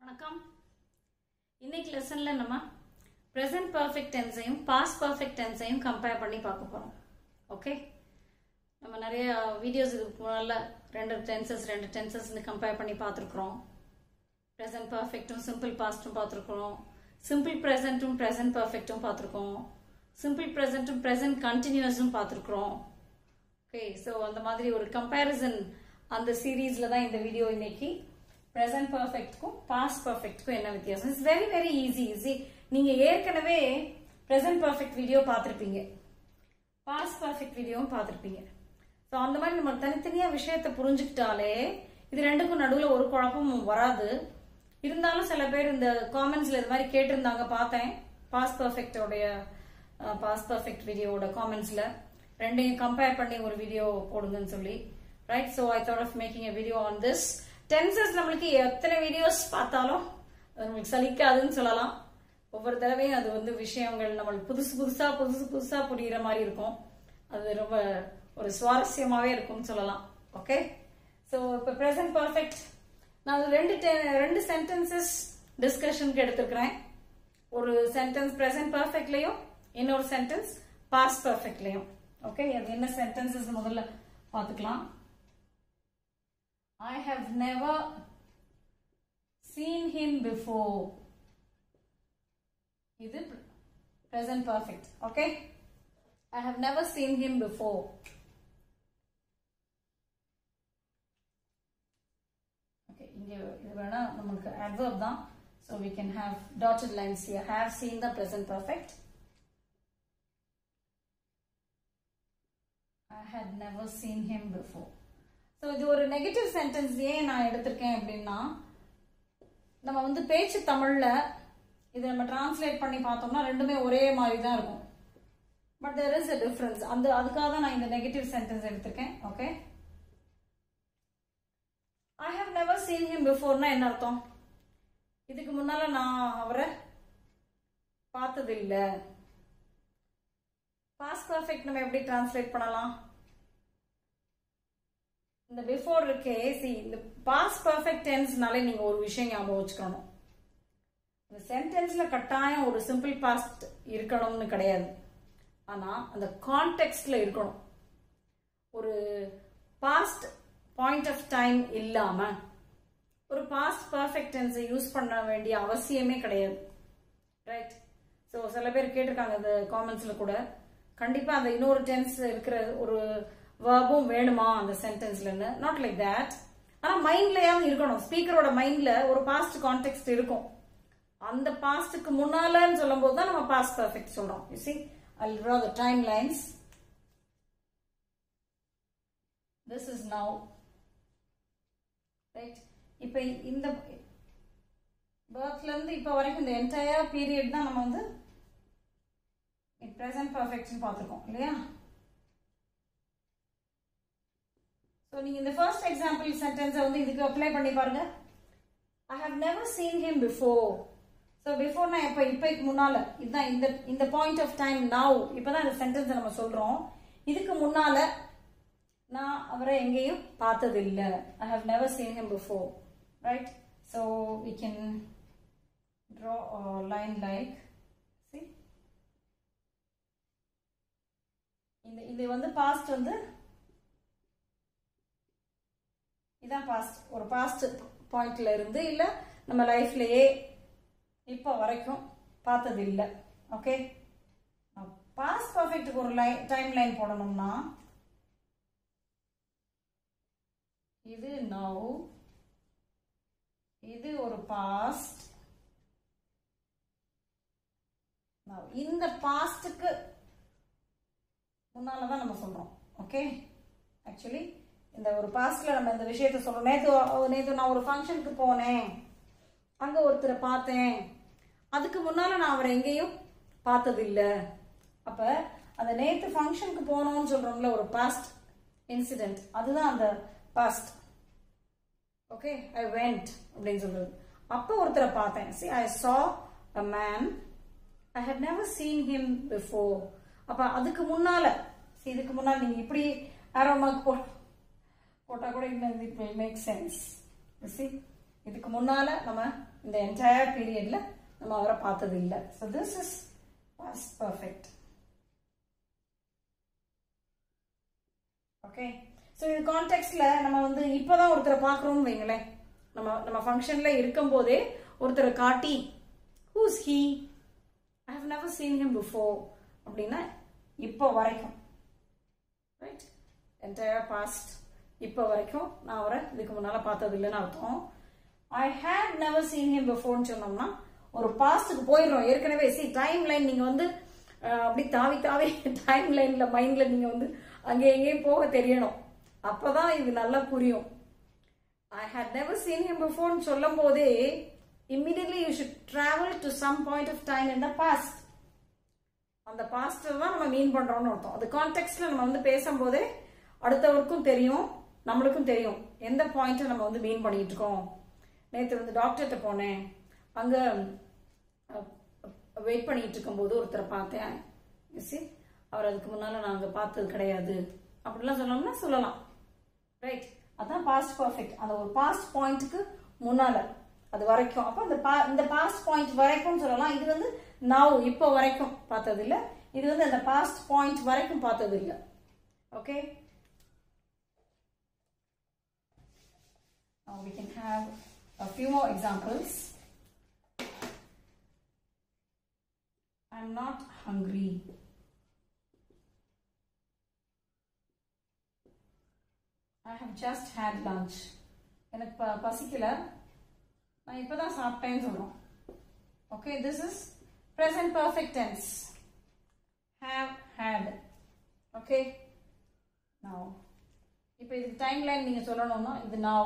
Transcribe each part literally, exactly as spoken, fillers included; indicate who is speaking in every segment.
Speaker 1: வணக்கம். இன்னைக்கு லெசன்ல நம்ம present perfect tenseையும் past perfect tenseையும் கம்பேர் பண்ணி பார்க்க போறோம். ஓகே, நம்ம நிறைய வீடியோஸ் இதுக்கு முன்னால ரெண்டு tenses ரெண்டு tensesனு கம்பேர் பண்ணி பார்த்துருக்கோம். present perfectும் simple pastும் பார்த்துருக்கோம். simple presentும் present perfectும் பார்த்துருக்கோம். simple presentும் present continuousும் பார்த்துருக்கோம். ஓகே, ஸோ அந்த மாதிரி ஒரு கம்பேரிசன் அந்த சீரீஸ்ல தான் இந்த வீடியோ. இன்னைக்கு present perfectக்கும் past perfectக்கும் என்ன வித்தியாசம்? It's very very easy easy நீங்க ஏற்கனவே present perfect வீடியோ பார்த்துருப்பீங்க, past perfect வீடியோவும் பார்த்துருப்பீங்க. ஸோ அந்த மாதிரி நம்ம தனித்தனியா விஷயத்தை புரிஞ்சுக்கிட்டாலே இது ரெண்டுக்கும் நடுவில் ஒரு குழப்பமும் வராது. இருந்தாலும் சில பேர் இந்த காமெண்ட்ஸ்ல இது மாதிரி கேட்டிருந்தாங்க, பார்த்தேன் past perfectோடைய past perfect வீடியோவோட காமெண்ட்ஸ்ல ரெண்டையும் கம்பேர் பண்ணி ஒரு வீடியோ போடுங்கன்னு சொல்லி. Right, so I thought of making a video on this. Tenses நம்மளுக்கு எத்தனை வீடியோஸ் பார்த்தாலும் நம்மளுக்கு சலிக்காதுன்னு சொல்லலாம். ஒவ்வொரு தடவையும் அது வந்து விஷயங்கள் நம்மளுக்கு புதுசு புதுசா புதுசு புதுசா புரியுற மாதிரி இருக்கும். அது ரொம்ப ஒரு சுவாரஸ்யமாவே இருக்கும்னு சொல்லலாம். ஓகே, ஸோ இப்போ ப்ரெசன்ட் பர்ஃபெக்ட் நான் ரெண்டு ரெண்டு சென்டென்சஸ் டிஸ்கஷனுக்கு எடுத்துக்கிறேன். ஒரு சென்டென்ஸ் ப்ரெசன்ட் பர்ஃபெக்ட்லையும் இன்னொரு சென்டென்ஸ் பாஸ்ட் பர்ஃபெக்ட்லையும். ஓகே, அது என்ன சென்டென்சஸ் முதல்ல பார்த்துக்கலாம். I have never seen him before. இது present perfect. Okay, I have never seen him before. Okay, இங்க இது வேணா நமக்கு adverb தான், so we can have dotted lines here. Have seen the present perfect. I had never seen him before. So இது ஒரு negative sentence ஏன் நான் எடுத்திருக்கேன் அப்படின்னா, நம்ம வந்து பேச்சு தமிழ்ல இதை நம்ம டிரான்ஸ்லேட் பண்ணி பார்த்தோம்னா ரெண்டுமே ஒரே மாதிரி தான் இருக்கும். But there is a difference. அந்த அதுக்காக தான் நான் இந்த நெகட்டிவ் சென்டென்ஸ் எடுத்திருக்கேன். Okay, I have never seen him பிஃபோர்னா என்ன அர்த்தம்? இதுக்கு முன்னால நான் அவரை பார்த்தது இல்லை. பாஸ்ட் பர்ஃபெக்ட் நம்ம எப்படி டிரான்ஸ்லேட் பண்ணலாம்? இந்த பிஃபோர் இருக்கே, சி இந்த பாஸ்ட் பர்ஃபெக்ட் டென்ஸ்னாலே நீங்க ஒரு விஷயம் ஞாபகம் வச்சுக்கணும். இந்த சென்டென்ஸ்ல கட்டாயம் ஒரு சிம்பிள் பாஸ்ட் இருக்கணும்னு கிடையாது, ஆனா அந்த கான்டெக்ட்ல இருக்கணும். ஒரு பாஸ்ட் பாயிண்ட் ஆஃப் டைம் இல்லாம ஒரு பாஸ்ட் பர்ஃபெக்ட் டென்ஸை யூஸ் பண்ண வேண்டிய அவசியமே கிடையாது. ரைட், ஸோ சில பேர் கேட்டிருக்காங்க இந்த காமெண்ட்ஸ்ல கூட, கண்டிப்பா அந்த இன்னொரு டென்ஸ் இருக்கிற ஒரு வேர்பும் வேணுமா அந்த சென்டென்ஸ்லன்னு. Not like that. ஆனா மைண்ட்லயாவது இருக்கணும். ஸ்பீக்கரோட மைண்ட்ல ஒரு பாஸ்ட் கான்டெக்ட் இருக்கும். அந்த பாஸ்டுக்கு முன்னாலன்னு சொல்லும் போது தான் நம்ம பாஸ்ட் பர்ஃபெக்ட் சொல்றோம். You see, I'll draw the timelines. This is now. Right, இப்போ இந்த பர்த்ல இருந்து இப்போ வரைக்கும் இந்த என்டையர் பீரியட் தான் நம்ம வந்து present perfect பார்த்திருக்கோம் இல்லையா? So நீங்க இந்த first example sentence வந்து இதுக்கு அப்ளை பண்ணி பாருங்க. I have never seen him before. So before நான் எப்ப இப்பைக்கு முன்னால இதுதான் இந்த இந்த point of time now. இப்பதான் இந்த sentence நம்ம சொல்றோம். இதுக்கு முன்னால நான் அவரை எங்கேயும் பார்த்தது இல்ல. I have never seen him before. Right? So we can draw a line like, see, இந்த இது வந்து past வந்து இதான் பாஸ்ட். ஒரு பாஸ்ட் பாயிண்ட்ல இருந்து இல்ல நம்ம லைஃப்லயே இப்ப வரைக்கும் பார்த்தது இல்ல. ஓகே, பாஸ்ட் பர்ஃபெக்ட்டுக்கு ஒரு டைம் லைன் போடணும்னா இது நவ், இது ஒரு பாஸ்ட். இந்த பாஸ்டுக்கு முன்னாலதான் நம்ம சொல்றோம். ஓகே, ஆக்சுவலி இந்த ஒரு பாஸ்ட்ல நம்ம இந்த விஷயத்த சொல்றோம். நேத்து நேத்து நான் ஒரு ஃபங்க்ஷனுக்கு போனேன், அங்க ஒருத்தரை பார்த்தேன், அதுக்கு முன்னால நான் அவரை எங்கேயும் பார்த்தது இல்ல. அப்ப அந்த நேத்து ஃபங்க்ஷனுக்கு போனோம்னு சொல்றோம்ல, ஒரு பாஸ்ட் இன்சிடென்ட், அதுதான் அந்த பாஸ்ட். ஓகே, ஐ வெண்ட் அப்படின்னு சொல்றது. அப்ப ஒருத்தரை பார்த்தேன். see, I saw a man. I had never seen him before. அப்ப அதுக்கு முன்னால, see, இதுக்கு முன்னால நீங்க இப்படி arrow mark போட்டு போட்டா கூட it will make sense. You see, இதுக்கு முன்னால நம்ம இந்த என்டையர் பீரியட்ல நம்ம அவரை பார்த்தது இல்லை. So this is past perfect. Okay, so இது கான்டெக்ட்ல நம்ம வந்து இப்போதான் ஒருத்தரை பார்க்குறோம்னு வைங்களேன், நம்ம நம்ம ஃபங்க்ஷன்ல இருக்கும் போதே ஒருத்தரை காட்டி who's he, I have never seen him before அப்படின்னா இப்போ வரைக்கும், ரைட், என்டையர் பாஸ்ட் இப்போ வரைக்கும் நான் அவரை இதுக்கு முன்னால பார்த்தது இல்லைன்னு அர்த்தம். I had never seen him பிஃபோர்னு சொன்னோம்னா ஒரு பாஸ்டுக்கு போயிடுறோம் ஏற்கனவே. சி டைம் லைன் நீங்க வந்து அப்படி தாவி தாவி டைம் லைன்ல மைண்ட்ல நீங்க வந்து அங்கே எங்கேயும் போக தெரியணும், அப்பதான் இது நல்லா புரியும். I had never seen him before ன்னு சொல்லும் போதே immediately you should travel to some point of time in the past. அந்த பாஸ்ட் தான் நம்ம மீன் பண்றோம்னு அர்த்தம். அது கான்டெக்ட்ல நம்ம வந்து பேசும்போதே அடுத்தவருக்கும் தெரியும், நம்மளுக்கும் தெரியும் எந்த பாயிண்ட் நம்ம வந்து மீன் பண்ணிட்டு இருக்கோம். நேற்று வந்து டாக்டர்கிட்ட போனேன், அங்க வெயிட் பண்ணிட்டு இருக்கும் போது ஒருத்தரை பார்த்தேன், அவர் அதுக்கு முன்னால நாங்க பார்த்தது கிடையாது அப்படிலாம் சொன்னோம்னா சொல்லலாம், ரைட். அதான் பாஸ்ட் பர்ஃபெக்ட். அந்த ஒரு பாஸ்ட் பாயிண்ட்டுக்கு முன்னால அது வரைக்கும், அப்ப இந்த இந்த பாஸ்ட் பாயிண்ட் வரைக்கும் சொல்லலாம். இது வந்து நவ் இப்போ வரைக்கும் பார்த்தது இல்லை, இது வந்து அந்த பாஸ்ட் பாயிண்ட் வரைக்கும் பார்த்தது இல்லை. Okay, now we can have a few more examples. I'm not hungry. I have just had lunch. எனக்கு பசிக்கல, நான் இப்பதான் சாப்பிட்டேன்னு சொல்றோம். Okay, this is present perfect tense. Have had. Okay, now இப்போ இது டைம் லைன் நீங்க சொல்லணும்னா இது now.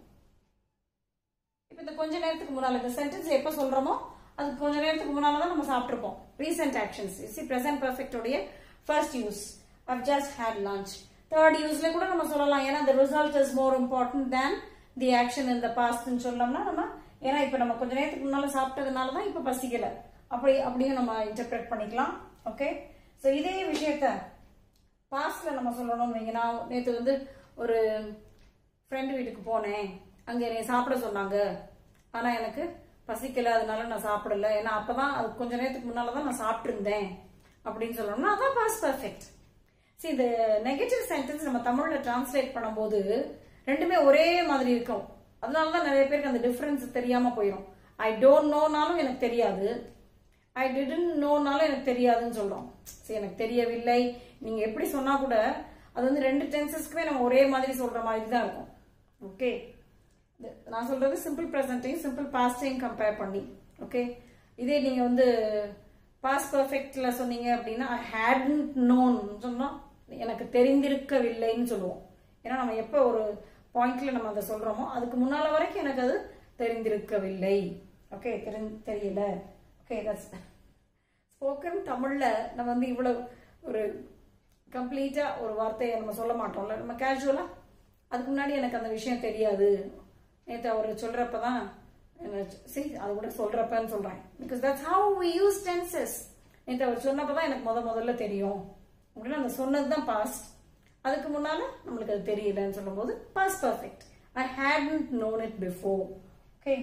Speaker 1: இப்போ இந்த கொஞ்ச நேரத்துக்கு முன்னால இந்த சென்டென்ஸ் எப்ப சொல்றோமோ அதுக்கு கொஞ்ச நேரத்துக்கு முன்னால தான் நம்ம சாப்பிட்டுருப்போம். recent actions. You see present perfect உடைய first use. I've just had lunch. Third use கூட நம்ம சொல்லலாம், ஏன்னா the result is more important than the action in the past ன்னு சொல்லலாம்னா நம்ம, ஏன்னா இப்ப நம்ம கொஞ்ச நேரத்துக்கு முன்னால சாப்பிட்டதுனால தான் இப்ப பசிக்கல, அப்படி அப்படியும் நம்ம இன்டர்பிரேட் பண்ணிக்கலாம். ஓகே, சோ இதே விஷயத்த பாஸ்ட்ல நம்ம சொல்லணும்னு வைங்க. நான் நேற்று வந்து ஒரு ஃப்ரெண்டு வீட்டுக்கு போனேன், அங்க என்னை சாப்பிட சொன்னாங்க, ஆனா எனக்கு பசிக்கல அதனால நான் சாப்பிடல, ஏன்னா அப்பதான் அது கொஞ்ச நேரத்துக்கு முன்னாலதான் நான் சாப்பிட்டு இருந்தேன் அப்படின்னு சொல்லணும்னா அதான் பாஸ்ட் பர்ஃபெக்ட். சரி, இந்த நெகட்டிவ் சென்டென்ஸ் நம்ம தமிழ்ல டிரான்ஸ்லேட் பண்ணும்போது ரெண்டுமே ஒரே மாதிரி இருக்கும். அதனாலதான் நிறைய பேருக்கு அந்த டிஃபரன்ஸ் தெரியாம போயிடும். ஐ டோன்ட் நோனாலும் எனக்கு தெரியாது, ஐ டிடன்ட் நோனாலும் எனக்கு தெரியாதுன்னு சொல்றோம். சரி, எனக்கு தெரியவில்லை நீங்க எப்படி சொன்னா கூட அது வந்து ரெண்டு டென்சஸ்க்குமே நம்ம ஒரே மாதிரி சொல்ற மாதிரி தான் இருக்கும். ஓகே, நான் சொல்றது சிம்பிள் பிரசன்டையும் சிம்பிள் பாஸ்டையும் கம்பேர் பண்ணி. ஓகே, இதே நீங்க வந்து பாஸ்ட் பர்ஃபெக்ட்ல சொன்னீங்க அப்படின்னா ஐ ஹேட்ன்ட் நோன் சொன்னா எனக்கு தெரிந்திருக்கவில்லைன்னு சொல்லுவோம். ஏன்னா நம்ம எப்ப ஒரு பாயிண்ட்ல நம்ம அதை சொல்றோமோ அதுக்கு முன்னால வரைக்கும் எனக்கு அது தெரிந்திருக்கவில்லை. ஓகே, தெரியல. ஓகே, ஸ்போக்கன் தமிழ்ல நம்ம வந்து இவ்வளவு ஒரு கம்ப்ளீட்டா ஒரு வார்த்தையை நம்ம சொல்ல மாட்டோம்ல, நம்ம கேஷுவலா அதுக்கு முன்னாடி எனக்கு அந்த விஷயம் தெரியாது, நேற்று அவர் சொல்றப்பதான் சரி அது கூட சொல்றப்பன்னு சொல்றேன். Because that's how we use tenses. நேற்று அவர் சொன்னப்பதான் எனக்கு முத முதல்ல தெரியும் அப்படின்னா அந்த சொன்னதுதான் பாஸ்ட், அதுக்கு முன்னால நம்மளுக்கு அது தெரியலன்னு சொல்லும் போது past perfect. I hadn't known it before. Okay,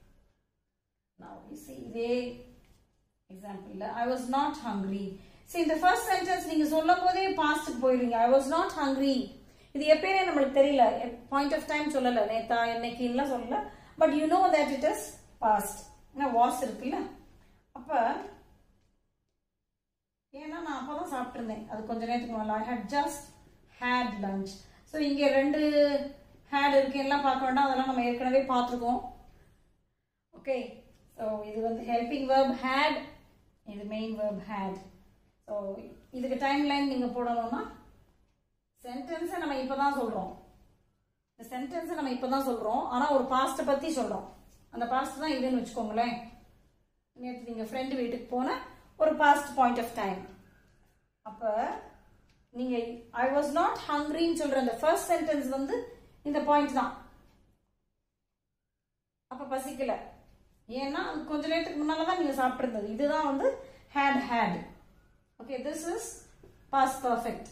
Speaker 1: now you see இதே எக்ஸாம்பிள்ல ஐ வாஸ் நாட் ஹங்கிரி. சரி, இந்த ஃபர்ஸ்ட் சென்டென்ஸ் நீங்க சொல்லும் போதே பாஸ்ட்க்கு போயிடுறீங்க. ஐ வாஸ் நாட் ஹங்கிரி, இது எப்பயுமே நம்மளுக்கு தெரியல, பாயிண்ட் ஆஃப் டைம் சொல்லல, நேத்தா என்னைக்குலாம் சொல்லல, but you know that it is past. ஏன்னா வாஸ் இருக்குல்ல, அப்ப ஏன்னா நான் அப்பதான் சாப்பிட்டு இருந்தேன், அது கொஞ்ச நேரத்துக்கு முன்னால. I had just had lunch. So இங்க ரெண்டு ஹேட் இருக்கு, எல்லாம் பார்க்க வேண்டாம், அதெல்லாம் நம்ம ஏற்கனவே பார்த்துருக்கோம். ஓகே, ஸோ இது வந்து ஹெல்பிங் வெர்ப் ஹேட், இது மெயின் வெர்ப் ஹேட். ஸோ இதுக்கு டைம் லைன் நீங்க போடணும்னா சென்டென்ஸை நம்ம இப்பதான் சொல்றோம், இந்த சென்டென்ஸை நம்ம இப்பதான் சொல்றோம், ஆனா ஒரு பாஸ்ட பத்தி சொல்றோம். அந்த பாஸ்ட் தான் இதுன்னு வச்சுக்கோங்களேன். நேற்று நீங்க ஃப்ரெண்டு வீட்டுக்கு போன ஒரு பாஸ்ட் பாயிண்ட் ஆஃப் டைம். அப்ப நீங்க ஐ வாஸ் நாட் ஹங்கிரின்னு சொல்ற அந்த ஃபர்ஸ்ட் சென்டென்ஸ் வந்து இந்த பாயிண்ட் தான். அப்ப பசிக்கல, ஏன்னா கொஞ்ச நேரத்துக்கு முன்னாலதான் நீங்க சாப்பிட்டு இருந்தது. இதுதான் வந்து had had. Okay, this is past perfect.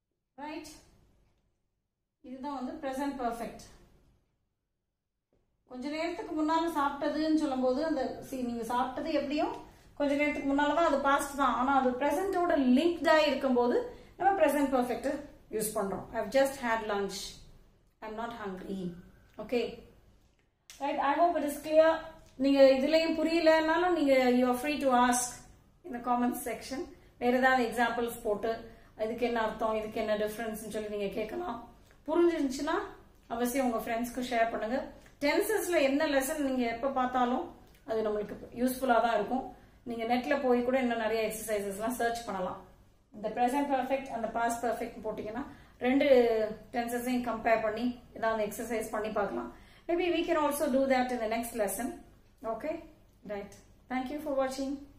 Speaker 1: Right? இதுதான் வந்து present perfect. கொஞ்ச நேரத்துக்கு முன்னால சாப்பிட்டதுன்னு சொல்லும்போது அந்த சி நீங்க சாப்பிட்டது எப்படியும் கொஞ்ச நேரத்துக்கு முன்னால தான் அது பாஸ்ட் தான். ஆனா அது பிரசன்ட்டோட லிங்க்டா இருக்கும்போது நம்ம பிரசன்ட் பெர்ஃபெக்ட் யூஸ் பண்றோம். I have just had lunch, I am not hungry. Okay right, I hope it is clear. நீங்க இதுலயும் புரியலனாலும் நீங்க you are free to ask இந்த காமெண்ட் செக்ஷன். வேற ஏதாவது எக்ஸாம்பிள்ஸ் போட்டு இதுக்கு என்ன அர்த்தம், இதுக்கு என்ன டிஃபரன்ஸ் சொல்லி நீங்க கேட்கலாம். புரிஞ்சிருந்துச்சுன்னா அவசியம் உங்க ஃப்ரெண்ட்ஸ்க்கு ஷேர் பண்ணுங்க. டென்சஸ்ல என்ன லெசன் நீங்க எப்ப பார்த்தாலும் அது நம்மளுக்கு யூஸ்ஃபுல்லா தான் இருக்கும். நீங்க நெட்ல போய் கூட இன்னும் நிறைய எக்ஸசைசஸ் எல்லாம் சர்ச் பண்ணலாம். இந்த பிரசன்ட் பெர்ஃபெக்ட் அந்த பாஸ்ட் பெர்ஃபெக்ட் போட்டீங்கன்னா ரெண்டு டென்சஸையும் கம்பேர் பண்ணி ஏதாவது எக்ஸசைஸ் பண்ணி பார்க்கலாம். Maybe we can also do that in the next lesson. Okay, right. Thank you for watching.